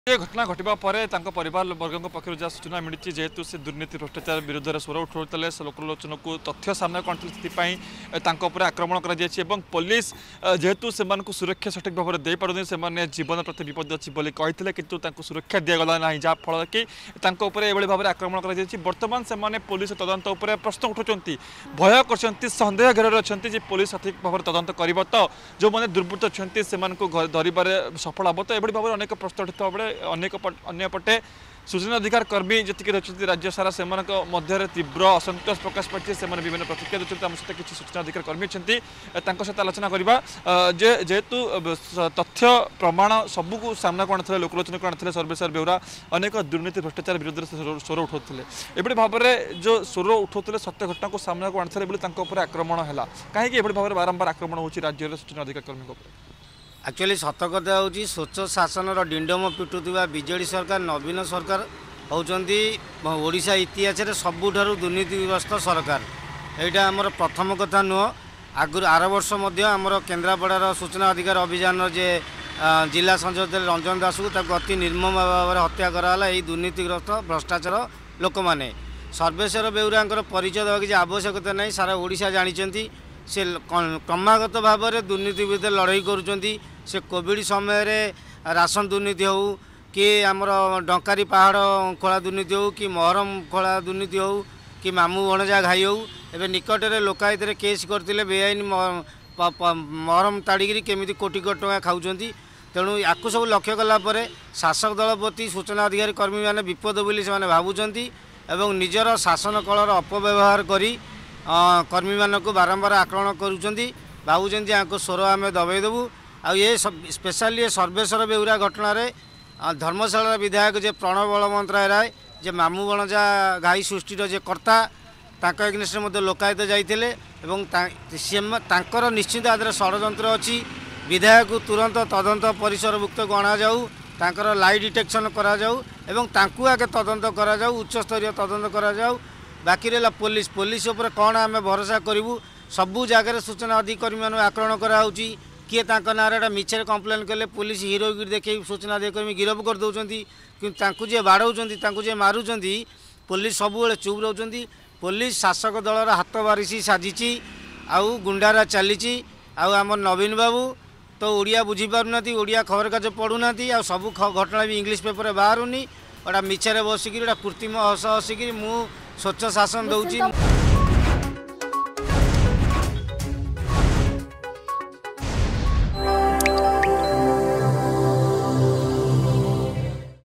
ये घटना घटवा पर परिवार वर्ग पक्ष जहाँ सूचना मिली जेहेतु से दुर्नीति भ्रष्टाचार विरुद्ध में स्वर उठाते लोकलोचन को तथ्य सामना कर आक्रमण कर पुलिस जेहेतु से सुरक्षा सठिक भाव में दे पारे से जीवन प्रति विपद अच्छी कहते कि सुरक्षा दिगला ना जहाँफल कि भाव आक्रमण कर बर्तमान से पुलिस तदंत प्रश्न उठाउछन्ति भय कर सन्देह घेर अच्छा पुलिस सठिक भाव में तदंत कर तो जो मैंने दुर्वृत्त अच्छा से धरवे सफल हम तो यह भाव में अनेक प्रश्न उठा बेले अन्यपटे सूचना अधिकार कर्मी जी रही राज्य सारा से मध्य तीव्र असंतोष प्रकाश पाई से विभिन्न प्रतिक्रिया देते आम सहित किसी सूचना अधिकार कर्मी अच्छा सहित आलोचना करवा जेहेतु तथ्य प्रमाण सबू सामना को आने लोकलोचन को आने सर्वेश्वर बेहरा अनेक दुर्नीति भ्रष्टाचार विरुद्ध स्वर उठाते एभली भाव में जो स्वर उठाते सत्य घटना को सामना को आने आक्रमण है कहीं भाव में बारंबार आक्रमण हो राज्य सूचना अधिकार कर्मी एक्चुअली सत कथा हूँ स्वच्छ शासन डिंडम पिटुवा विजेडी सरकार नवीन सरकार होती ओडिशा इतिहास सबुठारु दुर्नीतिग्रस्त सरकार यहाँ आमर प्रथम कथा नुह आगु आर वर्ष आमर केन्द्रापड़ार सूचना अधिकार अभियान जे जिला संसद रंजन दास को अति निर्मम भाव में हत्या कराला यही दुर्नीतिग्रस्त भ्रष्टाचार लोक मैंने सर्वेश्वर बेउरा परिचय देवा किसी आवश्यकता नहीं सारा ओडिशा जानते से क्रमागत भाव में दुर्नीति विरुद्ध लड़ाई करुँच से कोविड समय राशन दुर्नीति हो कि आमर डंकारी पहाड़ खोला दुर्नीति हो कि महरम खोला दुर्नीति हो कि मामू भणजा घाई हो एवं निकट में लोकायत केस करते बेआईन महरम ताड़िकी केमी कोटी कोटी टका खाऊँ तेणु या सब लक्ष्य कलापर शासक दल प्रति सूचना अधिकारी कर्मी मैंने विपद बोली से भावुंट एवं निजर शासन कलर अपव्यवहार करी कर्मी मानक बारंबार आक्रमण करुँच भावुं यहाँ स्वर आम दबाईदेबू आ ये स्पेशली सर्वेश्वर बेउरा घटना धर्मशाला विधायक जे प्रणव बलवंतराय राय जे मामू बणजा घाई सृष्टिर जे कर्ता एग्नेस्ट लोकायत जाइए निश्चित आदर षड्यंत्र अच्छी विधायक तुरंत तदंत परिसरभुक्त को अणा जाऊ तांकर लाई डिटेक्शन करा जाऊ एवं तांकु आगे तदंत करा जाऊ उच्च स्तरीय तदंत करा जाऊ बाकी रहा पुलिस पुलिस उपर कौन आम भरोसा करूँ सबू जगार सूचना अधिकारी मान आक्रमण कराऊँगी किए ना मिछे कम्प्लेन कले पुलिस हिरोगिरी देखे सूचना अधिकारी गिरफ कर दौरान कि जी बाड़ाऊँ जी मारुंट पुलिस सबुले चुप रोच पुलिस शासक दलर हाथ बारिश साजिची आउ गुंडारा चली आम नवीन बाबू तो ओडिया बुझीपारना ओडिया खबर कागज पढ़ुना आ सब घटना भी इंग्लिश पेपर में बाहरुनी गोटा मिछे बसिक कृत्रिम हस हसिक स्वच्छ शासन दूसरी।